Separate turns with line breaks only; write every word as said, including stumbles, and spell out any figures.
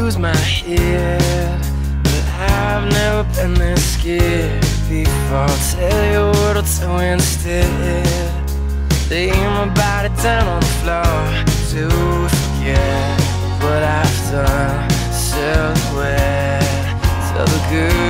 lose my head, but I've never been this scared before. I'll tell you what I'll do instead. Lay my body down on the floor to forget what I've done. Silhouette, tell the good